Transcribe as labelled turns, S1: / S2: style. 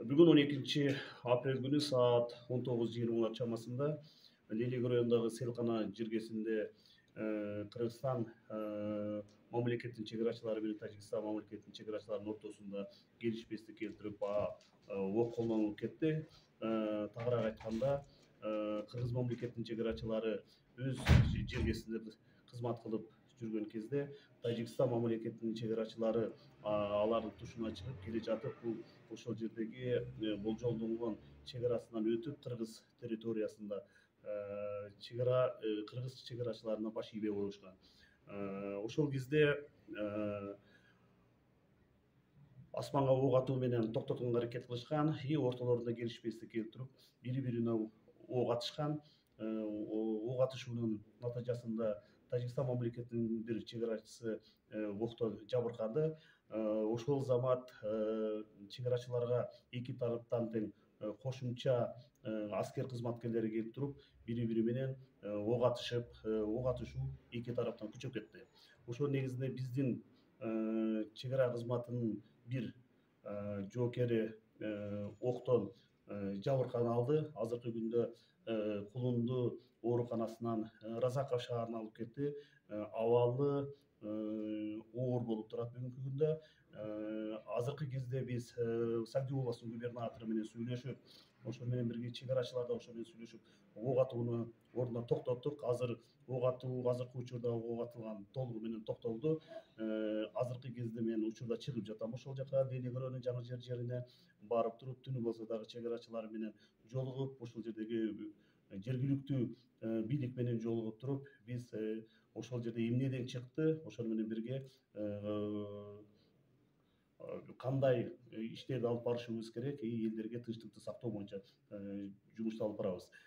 S1: Бүгін 12 апрель күні саат 19:20 чамасында Лелек районундағы Селкана жергесінде Кыргызстан мамлекеттин чегарачылары менен Тажикстан мамлекеттин чегарачыларынын ортосунда келишпестик келтирип ок колдонулуп кетти. Тагыраак айтканда, Кыргыз мамлекеттин чегарачылары өз жергесинде кызмат кылып жүргөн кезде Тажикстан мамлекетинин чегарачылары алардын тушуна чыгып келе жатып, бул ошол жердеги болжолдонгон чегарасынан өтүп Кыргыз территориясында кыргыз чегарачыларына баш ийбей коюшкан. Ошол кезде асманга ок атуу менен токтотконго аракет кылышкан и ортолорунда келишпестик келтирип, бири-бирине ок атышкан. Ок атышуунун натыйжасында Тажикстан мамлекетинин бир чегарачысы октон жабыркады. Ошол замат чегарачыларга эки тараптан тең кошумча аскер кызматкерлери келип туруп, бири-бири менен ок атышып, ок атышуу эки тараптан күчөп кетти. Ошол негизинде биздин чегара кызматынын бир жоокери октон жабыркан алды. Азыркы күндө Кулунду ооруканасынан Разаков шаарына алып кетти. Абалы оор болуп турат бүгүнкү күндө. Азыркы кезде биз Сагдуу областынын губернатору менен сүйлөшүп, ошол менен бирге чегарачылар да ошол менен сүйлөшүп, ок атууну ордуна токтоттук. Азыркы учурда ок атылган толугу менен токтолду. Азыркы кезде мен учурда чыгып жатам ошол жака Лелек районунун жаңы жерине барып туруп, түнү болсо дагы чегарачылар менен жолугуп, ошол жердеги жергиликтүү бийлик менен жолугуп туруп, биз ошол жерде эмнеден чыкты, ошол менен бирге кандай иштерди алып барышыбыз керек, элдерге тынчтыкты сактоо боюнча жумушту алып барабыз.